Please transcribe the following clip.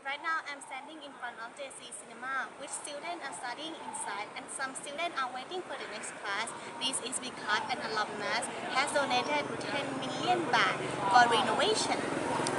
Right now, I'm standing in front of JC Cinema, which students are studying inside and some students are waiting for the next class. This is because an alumnus has donated 10 million baht for renovation.